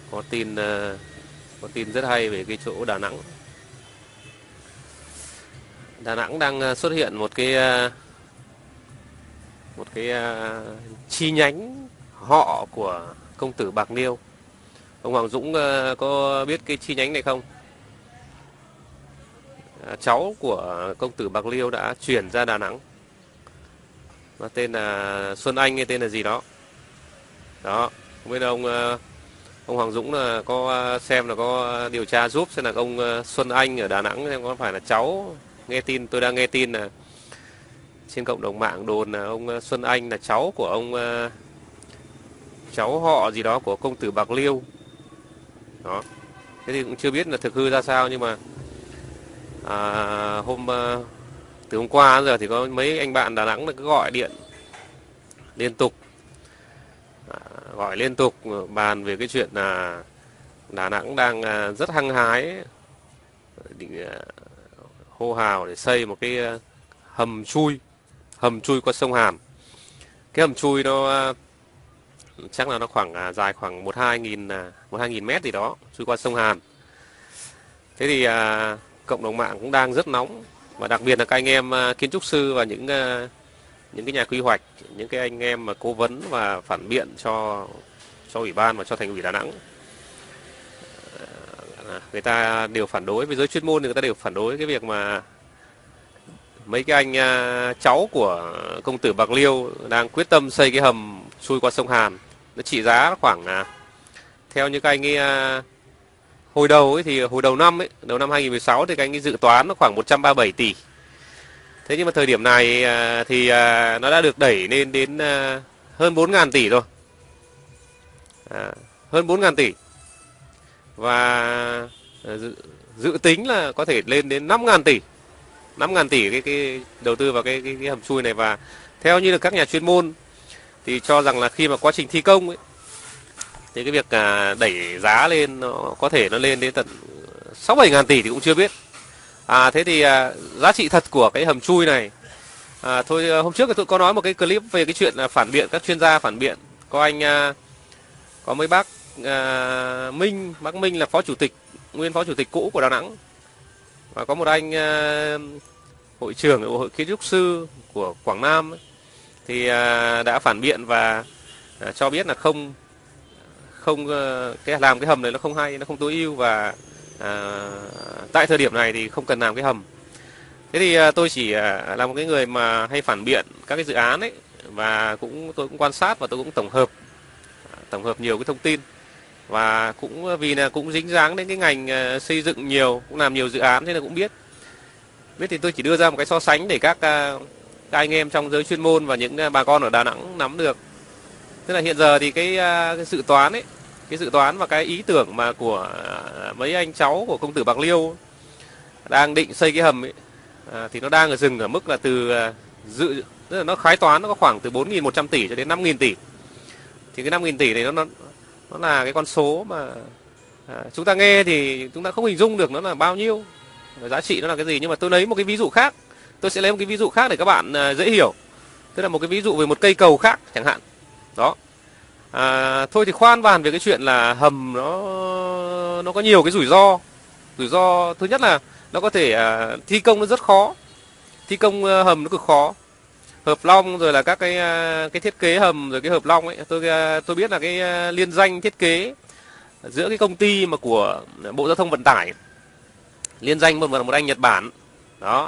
có tin có tin rất hay về cái chỗ Đà Nẵng. Đà Nẵng đang xuất hiện một cái chi nhánh họ của công tử Bạc Liêu. Ông Hoàng Dũng có biết cái chi nhánh này không? Cháu của công tử Bạc Liêu đã chuyển ra Đà Nẵng. Nó tên là Xuân Anh hay tên là gì đó. Đó, không biết ông Hoàng Dũng là có xem là có điều tra giúp xem là ông Xuân Anh ở Đà Nẵng xem có phải là cháu. Tôi đang nghe tin là trên cộng đồng mạng đồn là ông Xuân Anh là cháu của cháu họ gì đó của công tử Bạc Liêu. Đó. Thế thì cũng chưa biết là thực hư ra sao, nhưng mà à, từ hôm qua đến giờ thì có mấy anh bạn Đà Nẵng cứ gọi điện liên tục, gọi liên tục bàn về cái chuyện là Đà Nẵng đang rất hăng hái định hô hào để xây một cái hầm chui qua sông Hàn. Cái hầm chui nó chắc là nó dài khoảng một hai nghìn mét gì đó, chui qua sông Hàn. Thế thì cộng đồng mạng cũng đang rất nóng, và đặc biệt là các anh em kiến trúc sư và những cái nhà quy hoạch, những cái anh em mà cố vấn và phản biện cho ủy ban và cho thành ủy Đà Nẵng. Người ta đều phản đối, với giới chuyên môn thì người ta đều phản đối cái việc mà mấy cái anh cháu của công tử Bạc Liêu đang quyết tâm xây cái hầm chui qua sông Hàn. Nó trị giá khoảng theo như các anh ấy hồi đầu ấy, thì hồi đầu năm 2016 thì các anh ấy dự toán nó khoảng 137 tỷ. Thế nhưng mà thời điểm này thì nó đã được đẩy lên đến hơn 4.000 tỷ rồi. Hơn 4.000 tỷ. Và dự tính là có thể lên đến 5.000 tỷ. 5.000 tỷ cái đầu tư vào cái hầm chui này. Và theo như là các nhà chuyên môn thì cho rằng là khi mà quá trình thi công ấy, thì cái việc đẩy giá lên nó có thể nó lên đến tận 6-7 ngàn tỷ thì cũng chưa biết. Thế thì giá trị thật của cái hầm chui này, thôi hôm trước tôi có nói một cái clip về cái chuyện là phản biện, các chuyên gia phản biện. Có mấy bác bác Minh là nguyên phó chủ tịch cũ của Đà Nẵng, và có một anh hội trưởng của hội kiến trúc sư của Quảng Nam ấy, thì đã phản biện và cho biết là không làm cái hầm này nó không hay, nó không tối ưu, và tại thời điểm này thì không cần làm cái hầm. Thế thì tôi chỉ là một cái người mà hay phản biện các cái dự án ấy, và tôi cũng quan sát và tôi cũng tổng hợp nhiều cái thông tin, và cũng vì là cũng dính dáng đến cái ngành xây dựng nhiều, cũng làm nhiều dự án, thế là cũng biết thì tôi chỉ đưa ra một cái so sánh để các anh em trong giới chuyên môn và những bà con ở Đà Nẵng nắm được. Tức là hiện giờ thì cái dự toán ấy, cái dự toán và cái ý tưởng mà của mấy anh cháu của công tử Bạc Liêu đang định xây cái hầm ấy, thì nó đang dừng ở mức là tức là nó khái toán nó có khoảng từ 4.100 tỷ cho đến 5.000 tỷ. Thì cái 5.000 tỷ này nó là cái con số mà chúng ta nghe thì chúng ta không hình dung được nó là bao nhiêu, giá trị nó là cái gì. Nhưng mà tôi lấy một cái ví dụ khác, tôi sẽ lấy một cái ví dụ khác để các bạn dễ hiểu. Tức là một cái ví dụ về một cây cầu khác chẳng hạn. Đó. Thôi thì khoan bàn về cái chuyện là hầm nó có nhiều cái rủi ro. Rủi ro thứ nhất là nó có thể thi công nó rất khó. Thi công hầm nó cực khó. Hợp long rồi là các cái thiết kế hầm rồi cái hợp long ấy, tôi biết là cái liên danh thiết kế giữa cái công ty mà của Bộ Giao thông Vận tải, liên danh một anh Nhật Bản đó,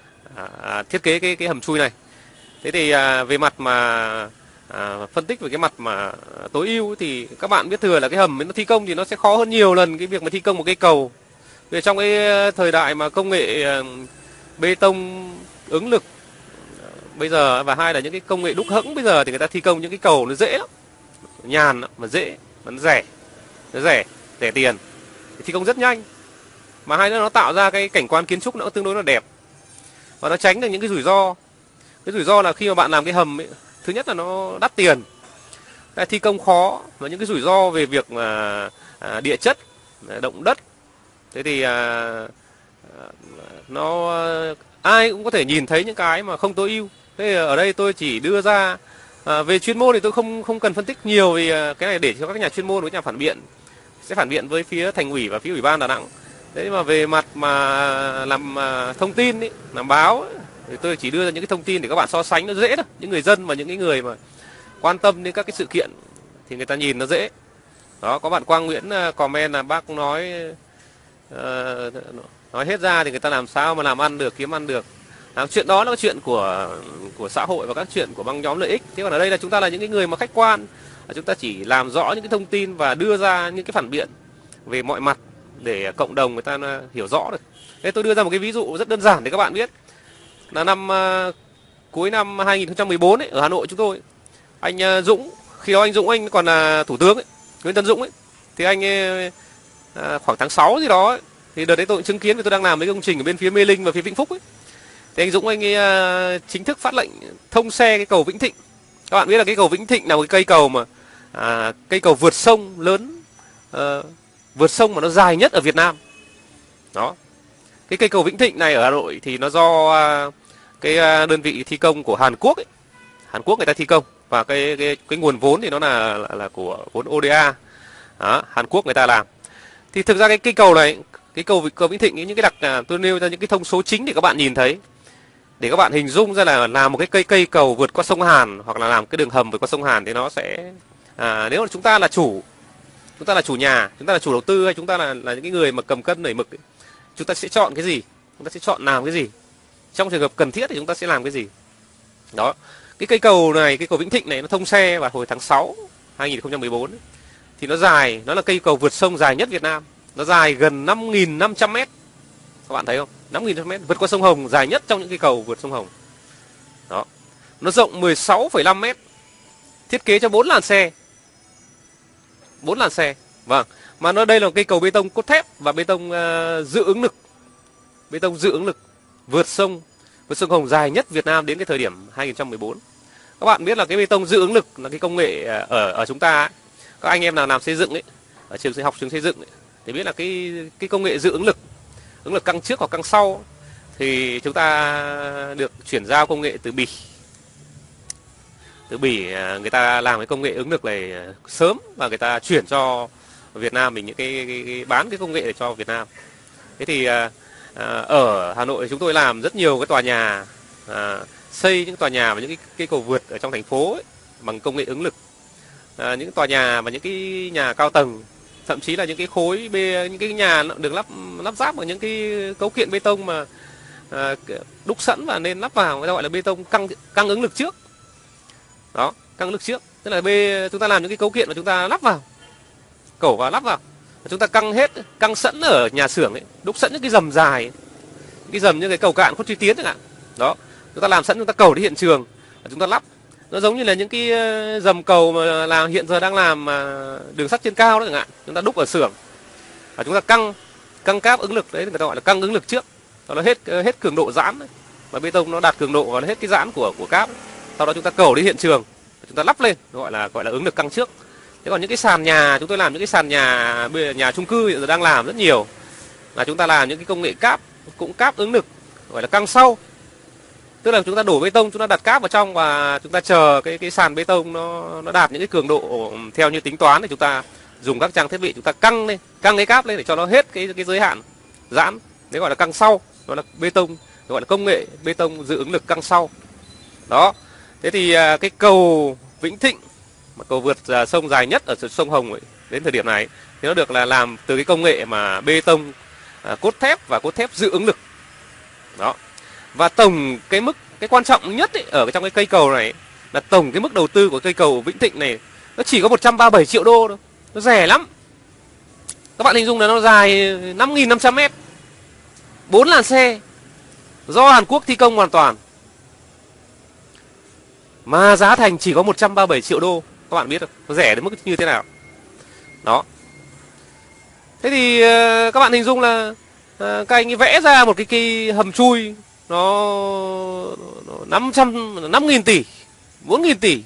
thiết kế cái hầm chui này. Thế thì về mặt mà phân tích về cái mặt mà tối ưu thì các bạn biết thừa là cái hầm nó thi công thì nó sẽ khó hơn nhiều lần cái việc mà thi công một cây cầu. Vì trong cái thời đại mà công nghệ bê tông ứng lực bây giờ, và hai là những cái công nghệ đúc hẫng bây giờ, thì người ta thi công những cái cầu nó dễ lắm, nhàn lắm, mà dễ, mà nó rẻ tiền, thì thi công rất nhanh, mà hai nữa nó tạo ra cái cảnh quan kiến trúc nó tương đối là đẹp, và nó tránh được những cái rủi ro. Cái rủi ro là khi mà bạn làm cái hầm ấy, thứ nhất là nó đắt tiền, cái thi công khó, và những cái rủi ro về việc mà địa chất, động đất. Thế thì nó ai cũng có thể nhìn thấy những cái mà không tối ưu. Thế ở đây tôi chỉ đưa ra về chuyên môn thì tôi không cần phân tích nhiều, vì cái này để cho các nhà chuyên môn với nhà phản biện sẽ phản biện với phía thành ủy và phía ủy ban Đà Nẵng. Thế mà về mặt mà làm thông tin ấy, làm báo ấy, thì tôi chỉ đưa ra những cái thông tin để các bạn so sánh nó dễ thôi. Những người dân và những cái người mà quan tâm đến các cái sự kiện thì người ta nhìn nó dễ. Đó, có bạn Quang Nguyễn comment là bác nói hết ra thì người ta làm sao mà làm ăn được, kiếm ăn được. Làm chuyện đó là cái chuyện của xã hội và các chuyện của băng nhóm lợi ích. Thế còn ở đây là chúng ta là những cái người mà khách quan, chúng ta chỉ làm rõ những cái thông tin và đưa ra những cái phản biện về mọi mặt để cộng đồng người ta hiểu rõ được. Thế tôi đưa ra một cái ví dụ rất đơn giản để các bạn biết là cuối năm 2014 ấy, ở Hà Nội chúng tôi, anh Dũng, khi đó anh Dũng anh còn là thủ tướng ấy, Nguyễn Tấn Dũng ấy, thì anh ấy, khoảng tháng 6 gì đó ấy, thì đợt đấy tôi cũng chứng kiến vì tôi đang làm mấy công trình ở bên phía Mê Linh và phía Vĩnh Phúc ấy. Thì anh Dũng anh ấy chính thức phát lệnh thông xe cái cầu Vĩnh Thịnh. Các bạn biết là cái cầu Vĩnh Thịnh là một cái cây cầu mà cây cầu vượt sông lớn, vượt sông mà nó dài nhất ở Việt Nam. Đó. Cái cây cầu Vĩnh Thịnh này ở Hà Nội thì nó do cái đơn vị thi công của Hàn Quốc ấy. Hàn Quốc người ta thi công và cái nguồn vốn thì nó là của vốn ODA. Đó, Hàn Quốc người ta làm. Thì thực ra cái cây cầu này, cái cầu Vĩnh Thịnh ấy, những cái tôi nêu ra những cái thông số chính để các bạn nhìn thấy, để các bạn hình dung ra là làm một cái cây cầu vượt qua sông Hàn hoặc là làm cái đường hầm vượt qua sông Hàn thì nó sẽ nếu mà chúng ta là chủ nhà, chúng ta là chủ đầu tư hay chúng ta là những cái người mà cầm cân nảy mực ấy, chúng ta sẽ chọn cái gì, chúng ta sẽ chọn làm cái gì, trong trường hợp cần thiết thì chúng ta sẽ làm cái gì. Đó, cái cây cầu này, cái cầu Vĩnh Thịnh này nó thông xe vào hồi tháng 6 2014 ấy. Thì nó dài, nó là cây cầu vượt sông dài nhất Việt Nam, nó dài gần 5.500 mét. Các bạn thấy không? 5.500 mét, vượt qua sông Hồng, dài nhất trong những cây cầu vượt sông Hồng. Đó, nó rộng 16,5 mét, thiết kế cho 4 làn xe. 4 làn xe. Vâng, mà đây là một cây cầu bê tông cốt thép và bê tông dự ứng lực. Bê tông dự ứng lực vượt sông Hồng dài nhất Việt Nam đến cái thời điểm 2014. Các bạn biết là cái bê tông dự ứng lực là cái công nghệ ở chúng ta ấy. Các anh em nào làm xây dựng ấy, ở trường xây dựng ấy, thì biết là cái công nghệ dự ứng lực căng trước hoặc căng sau thì chúng ta được chuyển giao công nghệ từ Bỉ. Từ Bỉ người ta làm cái công nghệ ứng lực này sớm và người ta chuyển cho Việt Nam mình những cái bán cái công nghệ để cho Việt Nam. Thế thì ở Hà Nội chúng tôi làm rất nhiều cái tòa nhà, xây những tòa nhà và những cái cầu vượt ở trong thành phố ấy, bằng công nghệ ứng lực. Những tòa nhà và những cái nhà cao tầng, thậm chí là những cái khối những cái nhà được lắp ráp bằng những cái cấu kiện bê tông mà đúc sẵn và nên lắp vào, người ta gọi là bê tông căng ứng lực trước. Đó, căng ứng lực trước, tức là chúng ta làm những cái cấu kiện mà chúng ta lắp vào, cẩu vào lắp vào, chúng ta căng sẵn ở nhà xưởng ấy, đúc sẵn những cái dầm dài, cái dầm như cái cầu cạn Khuất Duy Tiến chẳng hạn. Đó, chúng ta làm sẵn, chúng ta cẩu đi hiện trường, chúng ta lắp. Nó giống như là những cái dầm cầu mà hiện giờ đang làm đường sắt trên cao đó chẳng hạn, chúng ta đúc ở xưởng và chúng ta căng cáp ứng lực, đấy người ta gọi là căng ứng lực trước. Đó là hết cường độ giãn đấy. Và bê tông nó đạt cường độ và hết cái giãn của cáp. Sau đó chúng ta cẩu đi hiện trường, chúng ta lắp lên, gọi là ứng lực căng trước. Thế còn những cái sàn nhà, chúng tôi làm những cái sàn nhà chung cư hiện giờ đang làm rất nhiều, là chúng ta làm những cái công nghệ cáp ứng lực, gọi là căng sau. Tức là chúng ta đổ bê tông, chúng ta đặt cáp vào trong và chúng ta chờ cái sàn bê tông nó đạt những cái cường độ theo như tính toán, thì chúng ta dùng các trang thiết bị chúng ta căng cái cáp lên để cho nó hết cái giới hạn giãn. Đấy gọi là căng sau, đó là bê tông, gọi là công nghệ bê tông dự ứng lực căng sau. Đó. Thế thì cái cầu Vĩnh Thịnh, mà cầu vượt sông dài nhất ở sông Hồng ấy, đến thời điểm này thì nó được là làm từ cái công nghệ mà bê tông cốt thép và cốt thép dự ứng lực. Đó. Và tổng cái quan trọng nhất ấy, ở trong cái cây cầu này là tổng cái mức đầu tư của cây cầu Vĩnh Thịnh này nó chỉ có 137 triệu đô thôi. Nó rẻ lắm. Các bạn hình dung là nó dài 5.500 mét, 4 làn xe, do Hàn Quốc thi công hoàn toàn. Mà giá thành chỉ có 137 triệu đô. Các bạn biết không? Nó rẻ đến mức như thế nào. Đó. Thế thì các bạn hình dung là các anh ấy vẽ ra một cái hầm chui nó 5.000 tỷ, 4.000 tỷ.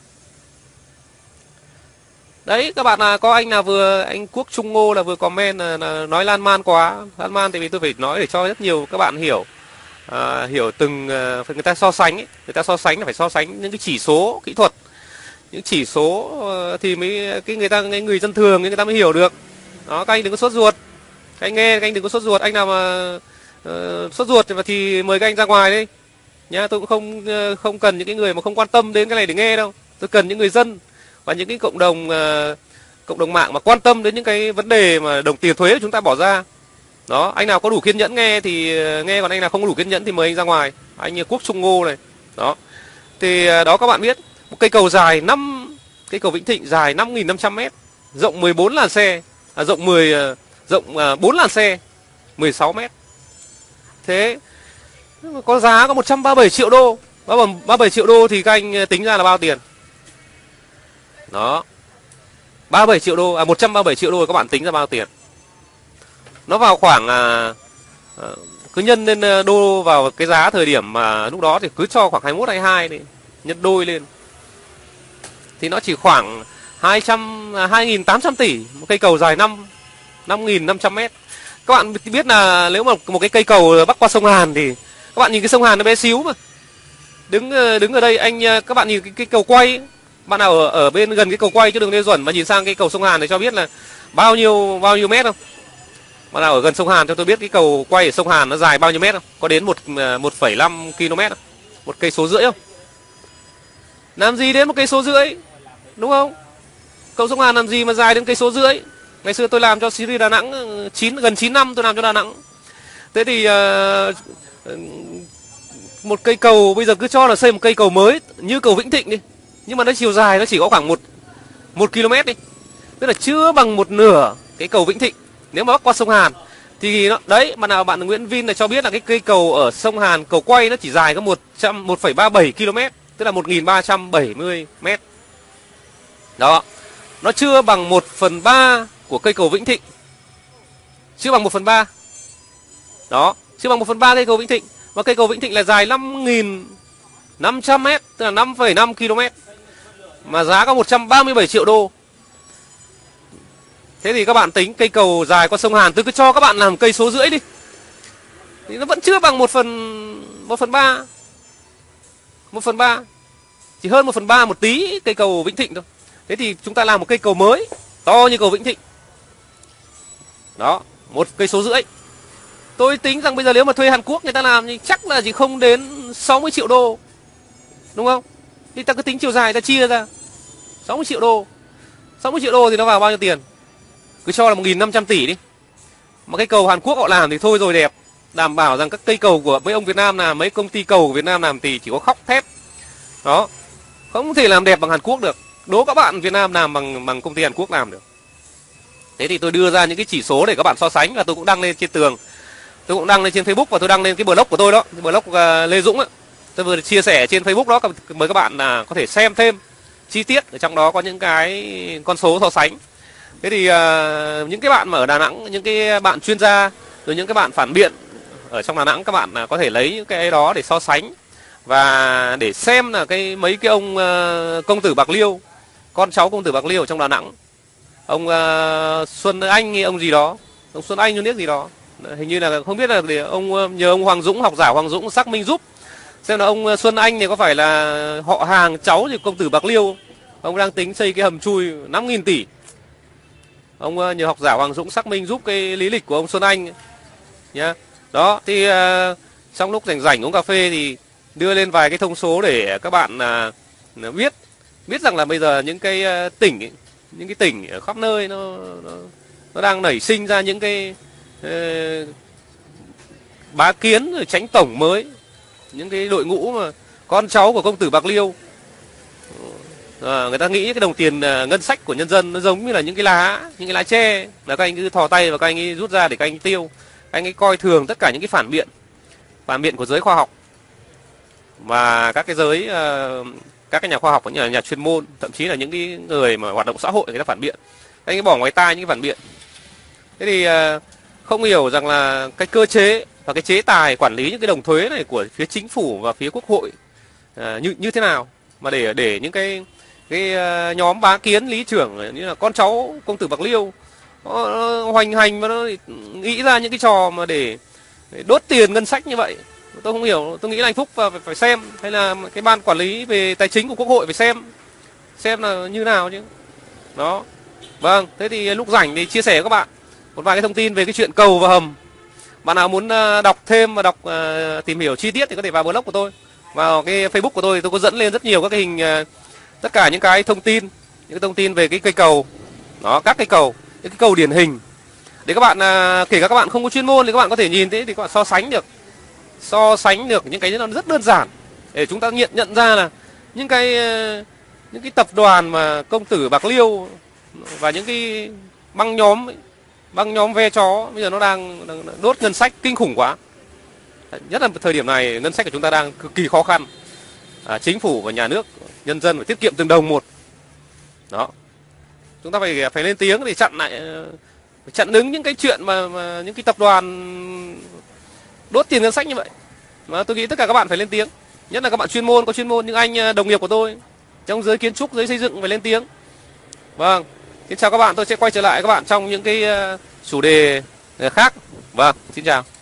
Đấy, các bạn có anh anh Quốc Trung Ngô là vừa comment là nói lan man quá. Lan man tại vì tôi phải nói để cho rất nhiều các bạn hiểu. Hiểu từng người ta so sánh ấy. Người ta so sánh là phải so sánh những cái chỉ số kỹ thuật, những chỉ số thì mới người dân thường người ta mới hiểu được. Đó, các anh đừng có sốt ruột. Các anh nghe, các anh đừng có sốt ruột. Anh nào mà sốt ruột thì mời các anh ra ngoài đi nhá. Tôi cũng không cần những cái người mà không quan tâm đến cái này để nghe đâu. Tôi cần những người dân và những cái cộng đồng mạng mà quan tâm đến những cái vấn đề mà đồng tiền thuế của chúng ta bỏ ra. Đó, anh nào có đủ kiên nhẫn nghe thì nghe, còn anh nào không có đủ kiên nhẫn thì mời anh ra ngoài. Anh như Quốc Trung Ngô này. Đó. Thì đó, các bạn biết, một cây cầu dài cây cầu Vĩnh Thịnh dài 5.500 m, rộng 14 làn xe, rộng 4 làn xe, 16 m. Thế có giá có 137 triệu đô. 37 triệu đô thì các anh tính ra là bao tiền? Đó. 37 triệu đô, 137 triệu đô các bạn tính ra bao tiền? Nó vào khoảng cứ nhân lên đô vào cái giá thời điểm mà lúc đó thì cứ cho khoảng 21 22 đi, nhân đôi lên thì nó chỉ khoảng 2.800 tỷ một cây cầu dài 5.500 m. Các bạn biết là nếu mà một cái cây cầu bắc qua sông Hàn thì các bạn nhìn cái sông Hàn nó bé xíu mà. Đứng ở đây các bạn nhìn cái cầu quay, bạn nào ở bên gần cái cầu quay chứ đường Lê Duẩn mà nhìn sang cái cầu sông Hàn thì cho biết là bao nhiêu mét không? Bạn nào ở gần sông Hàn cho tôi biết cái cầu quay ở sông Hàn nó dài bao nhiêu mét không? Có đến 1,5 km không? 1,5 cây số không? Làm gì đến 1,5 cây số, đúng không? Cầu sông Hàn làm gì mà dài đến 1,5 cây số? Ngày xưa tôi làm cho Siri Đà Nẵng gần 9 năm tôi làm cho Đà Nẵng. Thế thì một cây cầu bây giờ cứ cho là xây một cây cầu mới như cầu Vĩnh Thịnh đi, nhưng mà nó chiều dài nó chỉ có khoảng 1 km đi, tức là chưa bằng một nửa cái cầu Vĩnh Thịnh nếu mà bắc qua sông Hàn. Thì nó đấy, mà nào bạn Nguyễn Vin này cho biết là cái cây cầu ở sông Hàn, cầu quay nó chỉ dài có 1,37 km, tức là 1.370 m. Đó, nó chưa bằng 1/3 của cây cầu Vĩnh Thịnh, chưa bằng 1/3. Đó, chưa bằng 1/3 cây cầu Vĩnh Thịnh. Và cây cầu Vĩnh Thịnh là dài 5.500 m, tức là 5,5 km, mà giá có 137 triệu đô. Thế thì các bạn tính cây cầu dài qua sông Hàn, tôi cứ cho các bạn làm 1,5 cây số đi, thì nó vẫn chưa bằng 1/3, chỉ hơn 1/3 một tí cây cầu Vĩnh Thịnh thôi. Thế thì chúng ta làm một cây cầu mới to như cầu Vĩnh Thịnh. Đó, 1,5 cây số. Tôi tính rằng bây giờ nếu mà thuê Hàn Quốc người ta làm thì chắc là chỉ không đến 60 triệu đô, đúng không? Thì ta cứ tính chiều dài ta chia ra 60 triệu đô. 60 triệu đô thì nó vào bao nhiêu tiền? Cứ cho là 1.500 tỷ đi. Mà cái cầu Hàn Quốc họ làm thì thôi rồi đẹp. Đảm bảo rằng các cây cầu của mấy ông Việt Nam làm, mấy công ty cầu của Việt Nam làm thì chỉ có khóc thét. Đó, không thể làm đẹp bằng Hàn Quốc được. Đố các bạn Việt Nam làm bằng công ty Hàn Quốc làm được. Thế thì tôi đưa ra những cái chỉ số để các bạn so sánh, và tôi cũng đăng lên trên tường. Tôi cũng đăng lên trên Facebook, và tôi đăng lên cái blog của tôi đó, cái blog Lê Dũng á. Tôi vừa chia sẻ trên Facebook đó, mời các bạn có thể xem thêm chi tiết, ở trong đó có những cái con số so sánh. Thế thì những cái bạn mà ở Đà Nẵng, những cái bạn chuyên gia, rồi những cái bạn phản biện ở trong Đà Nẵng, các bạn có thể lấy những cái đó để so sánh và để xem là mấy cái ông công tử Bạc Liêu, con cháu công tử Bạc Liêu ở trong Đà Nẵng, ông Xuân Anh, ông gì đó, ông Xuân Anh gì đó, hình như là không biết là để ông nhờ ông Hoàng Dũng, học giả Hoàng Dũng xác minh giúp xem là ông Xuân Anh này có phải là họ hàng cháu thì công tử Bạc Liêu. Ông đang tính xây cái hầm chui 5.000 tỷ. Ông nhờ học giả Hoàng Dũng xác minh giúp cái lý lịch của ông Xuân Anh nhá. Đó thì trong lúc rảnh uống cà phê thì đưa lên vài cái thông số để các bạn biết rằng là bây giờ những cái tỉnh ở khắp nơi nó đang nảy sinh ra những cái bá kiến rồi chánh tổng mới, những cái đội ngũ mà con cháu của công tử Bạc Liêu. Người ta nghĩ cái đồng tiền ngân sách của nhân dân nó giống như là những cái lá tre, là các anh cứ thò tay và các anh ấy rút ra để các anh tiêu. Các anh ấy coi thường tất cả những cái phản biện của giới khoa học và các cái giới các cái nhà khoa học, những nhà chuyên môn, thậm chí là những cái người mà hoạt động xã hội người ta phản biện. Các anh ấy bỏ ngoài tai những cái phản biện. Thế thì không hiểu rằng là cái cơ chế và cái chế tài quản lý những cái đồng thuế này của phía chính phủ và phía Quốc hội như thế nào mà để những cái nhóm bá kiến lý trưởng như là con cháu công tử Bạc Liêu nó hoành hành và nó nghĩ ra những cái trò mà để đốt tiền ngân sách như vậy. Tôi không hiểu. Tôi nghĩ là anh Phúc phải xem, hay là cái ban quản lý về tài chính của Quốc hội phải xem là như nào chứ. Đó, Vâng, thế thì lúc rảnh thì chia sẻ với các bạn một vài cái thông tin về cái chuyện cầu và hầm. Bạn nào muốn đọc thêm và tìm hiểu chi tiết thì có thể vào blog của tôi. Vào cái Facebook của tôi thì tôi có dẫn lên rất nhiều các cái hình, tất cả những cái thông tin, những cái thông tin về cái cây cầu. Đó, các cây cầu, những cái cầu điển hình. Để các bạn, kể cả các bạn không có chuyên môn thì các bạn có thể nhìn thấy thì các bạn so sánh được những cái nó rất đơn giản để chúng ta nhận ra là những cái tập đoàn mà công tử Bạc Liêu và những cái băng nhóm ve chó bây giờ nó đang đốt ngân sách kinh khủng quá. Nhất là thời điểm này ngân sách của chúng ta đang cực kỳ khó khăn. Chính phủ và nhà nước, nhân dân phải tiết kiệm từng đồng một. Đó, chúng ta phải lên tiếng để chặn đứng những cái chuyện mà những cái tập đoàn đốt tiền ngân sách như vậy. Mà tôi nghĩ tất cả các bạn phải lên tiếng, nhất là các bạn có chuyên môn, những anh đồng nghiệp của tôi trong giới kiến trúc, giới xây dựng phải lên tiếng. Vâng, xin chào các bạn, tôi sẽ quay trở lại các bạn trong những cái chủ đề khác. Vâng, xin chào.